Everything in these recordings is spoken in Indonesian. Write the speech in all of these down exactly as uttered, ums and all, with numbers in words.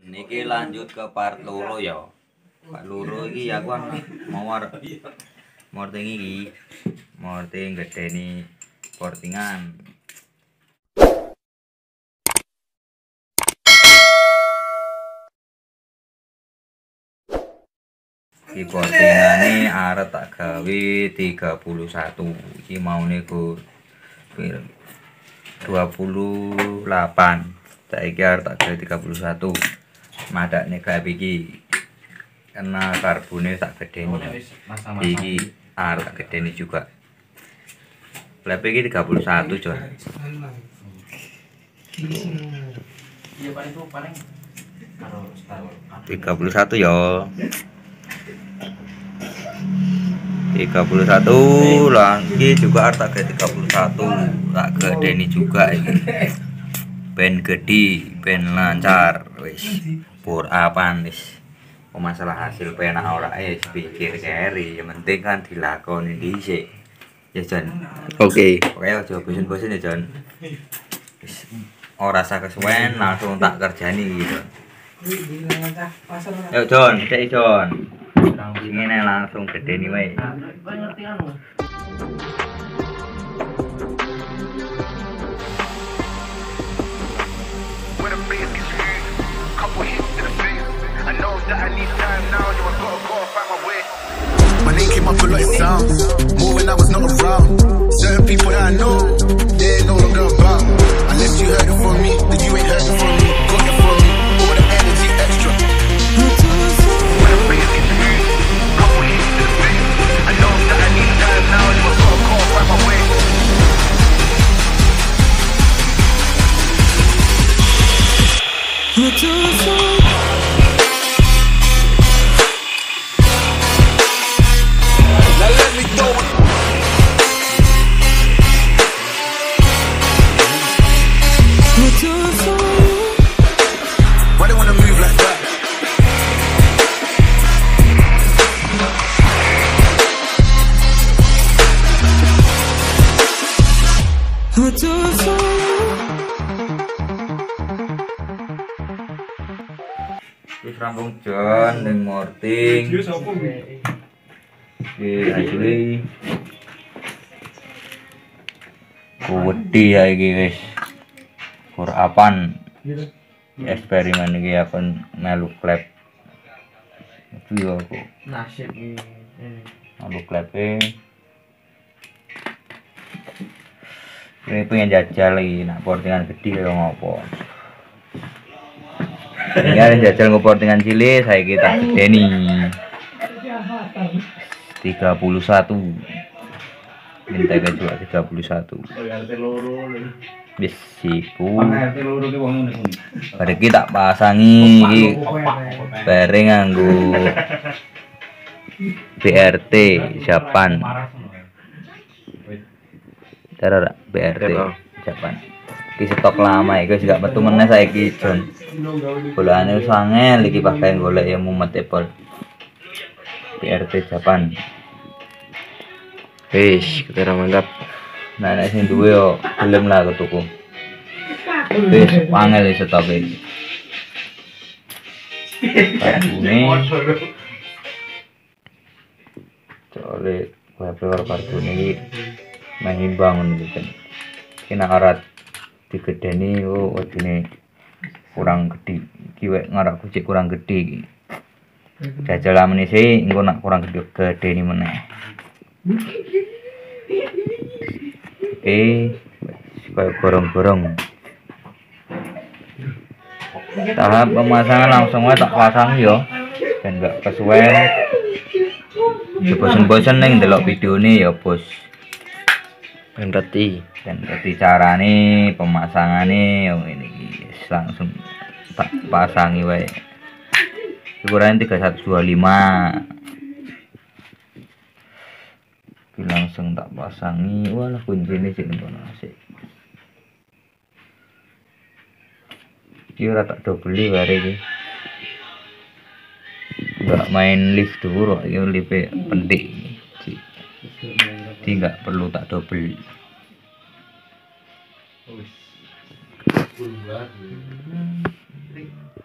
Niki lanjut ke part loro ya. Part loro iki aku kan mau morting iki. Morting gedeni portingan. Iki portingane arep tak gawe tiga puluh satu. Iki maune go dua puluh delapan. Saiki arep tak gawe tiga puluh satu. Madakne gawe iki. Karena karbone tak gedeni. Iki arep tak gedeni juga. Lep iki tiga puluh satu, Jon. Iya paling itu paling karo tiga puluh satu ya. tiga puluh satu lagi juga harta ke tiga puluh satu tak gedeni juga ini. Ben gede, ben lancar wis. Pur apaan wis. Masalah hasil penak ora wis pikir keri, yang penting kan dilakoni dhisik. Ya Jon. Oke. Oke aja bosen-bosen ya Jon. Wis ora usah kesuwen langsung tak kerjani gitu. Yuk Jon, cek Jon. Ngene langsung gedeni wae. ngerti anu. My name came up a lot of sounds, more when I was not around. Certain people that I know, they're no longer about. Unless you heard it from me, then you ain't heard it from me. Got it from me, all the energy extra. When I'm facing you, couple hits to the face. I know that I need time now, you must gotta call, find my way. Why they wanna move like that? Wis rampung Jon ning morting. Oke, asli. Kuwedi ya iki wis. Kur apan. Eksperimen iki aku melu klep. Iki aku Nasib ini. melu klepe. Ini pengen jajal lagi, nak portingan gede kaya ngopo. Ini jajal ngeportingan cilik, saya kita gedeni tiga puluh satu. Minta ke juga tiga puluh satu. Bis siku. Pada kita pasangi iki bareng nganggo B R T Japan. Cara B R T Japan. Iki stok lama iki juga metu meneh saiki Jon. Bolane wis angel iki pakai golek ya mumet Apple. B R T Japan. Wis, kita mantap. Nah nek sing duwe yo gelem lah ke tuku. Wis angel iki stok iki. Karbone. Soale kowe pelor karbone iki main bangun gitu. Kena arat digedeni oh wedine kurang gede. Iki wek ngarak kucik kurang gede iki. Jajal amene sih engko nak kurang gede gedeni meneh. Oke, kayak gorong-gorong. Tahap pemasangan langsung aja tak pasang yo, dan enggak kesuwen. Bosen-bosen neng delok videone ya bos. Ben reti. Dan ngerti carane pemasangane yang ini iki langsung tak pasangi wae. Ukuran tiga satu dua lima. Iki langsung tak pasangi. Walah kuncine sik ngono asik. Iki ora tak dobeli bare iki. Enggak main lift dhuwur kok iki lift penting. Jadi enggak perlu tak dobel.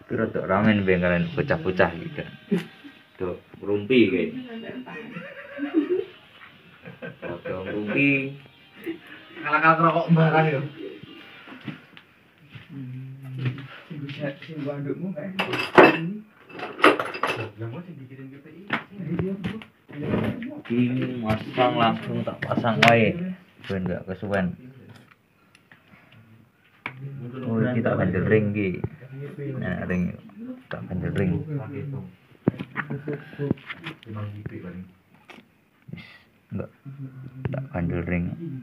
Kira tuh ramen bengkalan pecah-pecah gitu. Tuh rumpi kayak. Tuh rumpi. Kalau rokok barang yo. Bisa sing bandukmu kae. Yang mau dikirim G P I. Ini masang langsung tak pasang wae. Ben enggak kesuwen. Oh, kita bandel ring ki. Nah, ring tak bandel ring. Enggak. Tak bandel ring.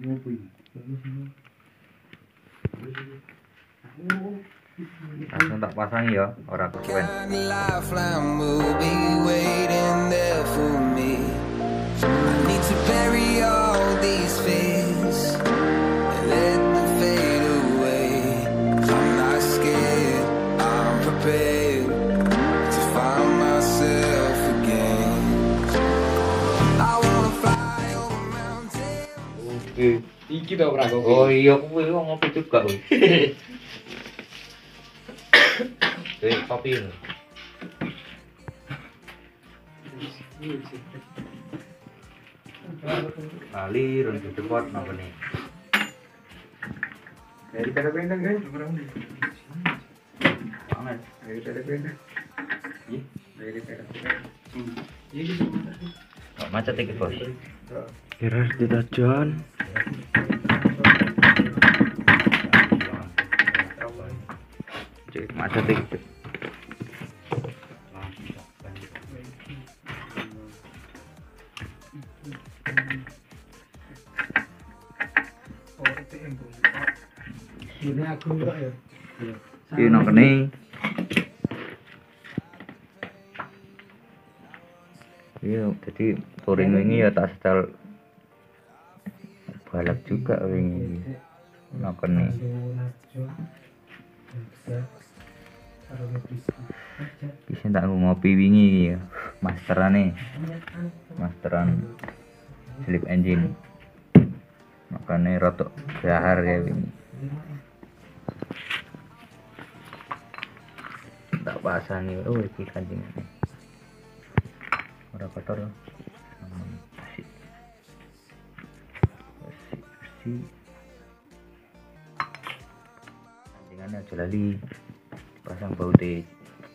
Langsung tak pasang ya, ora kesuwen. Lifeline will be waiting there for me. I need to bury all these fears and let them fade away. I'm not scared, I'm prepared to find myself again. I wanna fly over mountains. Oke. Iki to ora kok. Oh iya, kuwi wong ngopi juga kuwi. Eh, kopi ini. Kali runtuh cepot napa nih? Dari kada pendang kan? Banget. Dari kada pendang. Iya, dari kada pendang. Iya gitu. Kok macet iki, Bos? Kira tidak John. Cek macet iki. Ini aku kok ya. Iki nang kene. Iya, jadi touring ini ya tak setel balap juga wingi. Nang kene. Bisa tak ngopi wingi ya. Masterane. Masteran slip engine. Makanya rotok dahar ya wingi. Tak pasang nih, oh iki kancingane. Ora kotor. Aman. Bersih. Bersih, bersih. Kancingannya aja lali. Pasang baute.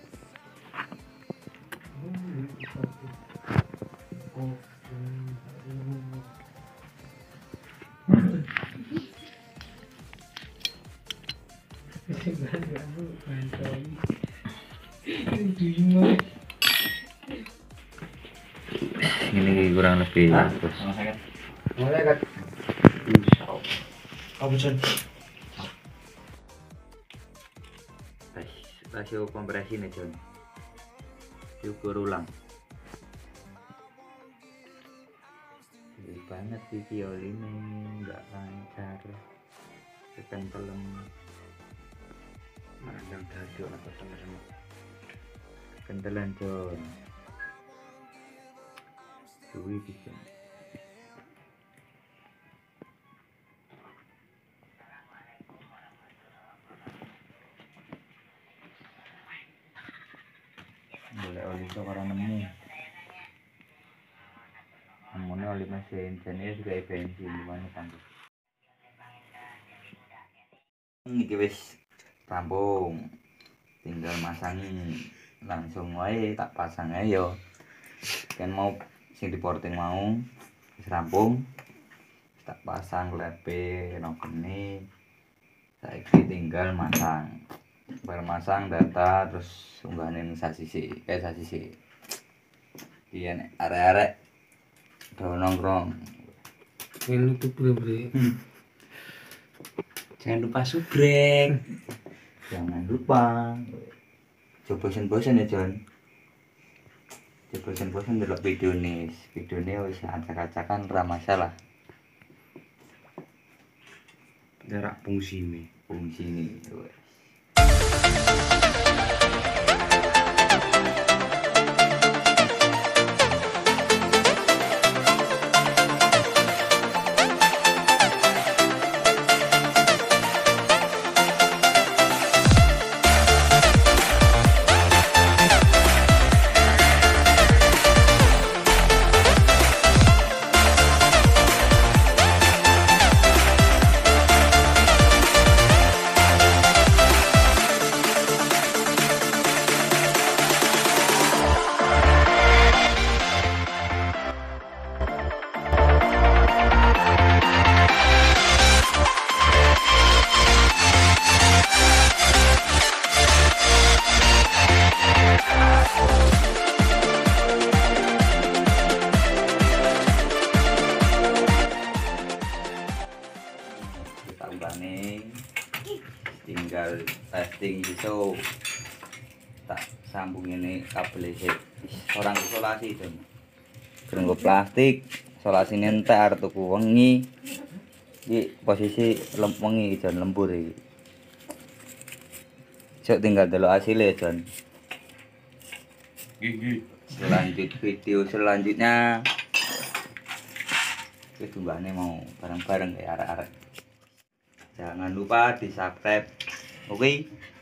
Ini kurang lebih terus. Mulai kan. Apa Jon? Rasio kompresi nih John. Syukur ulang. Ini banget sih viol ini nggak lancar. Tekan pelem. Mandang daduk atau sama-sama. Kentelan John. Suwi bisa. Boleh oli sekarang nemu. Namanya oli mesin, jenis juga bensin gimana tangguh. Ini wis rampung, tinggal masangi langsung wae tak pasang ayo. Kan mau sing diporting mau wis rampung, tak pasang lepe nokene. Saiki tinggal masang. Bar masang data terus unggahin sasisi kayak sasisi iya nek arek-arek do nongkrong Ini tuh bre. Jangan lupa subrek. jangan lupa coba bosen-bosen ya John coba bosen-bosen delok video nih video nih wis acak-acakan ra masalah Jarak fungsi nih. fungsi nih iso tak sambung ini kabel sih orang isolasi Jon. Terus plastik isolasi entek arep tuku wengi iki posisi lem wengi Jon lembur iki. Cek tinggal delok hasilnya Jon. Gigi. Lanjut video selanjutnya. Itu mbaknya mau bareng-bareng ya arek-arek. Jangan lupa di subscribe. Oke.